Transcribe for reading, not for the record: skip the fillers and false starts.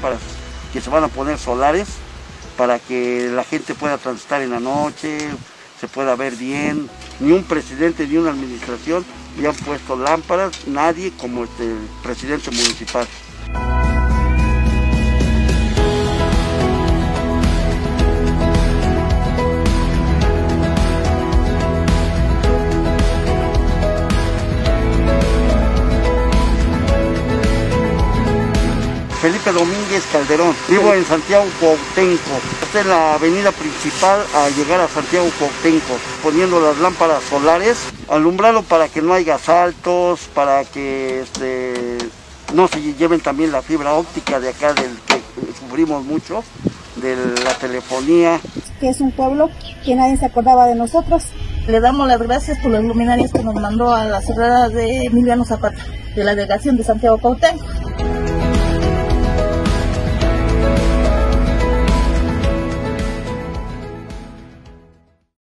lámparas que se van a poner solares para que la gente pueda transitar en la noche, se pueda ver bien. Ni un presidente ni una administración le han puesto lámparas, nadie como el presidente municipal. Felipe Domínguez Calderón, vivo en Santiago Cuauhtémoc. Esta es la avenida principal a llegar a Santiago Cuauhtémoc, poniendo las lámparas solares, alumbrado para que no haya asaltos, para que no se lleven también la fibra óptica de acá, del que sufrimos mucho, de la telefonía. Que es un pueblo que nadie se acordaba de nosotros. Le damos las gracias por las luminarias que nos mandó a las cerradas de Emiliano Zapata, de la delegación de Santiago Cuauhtémoc.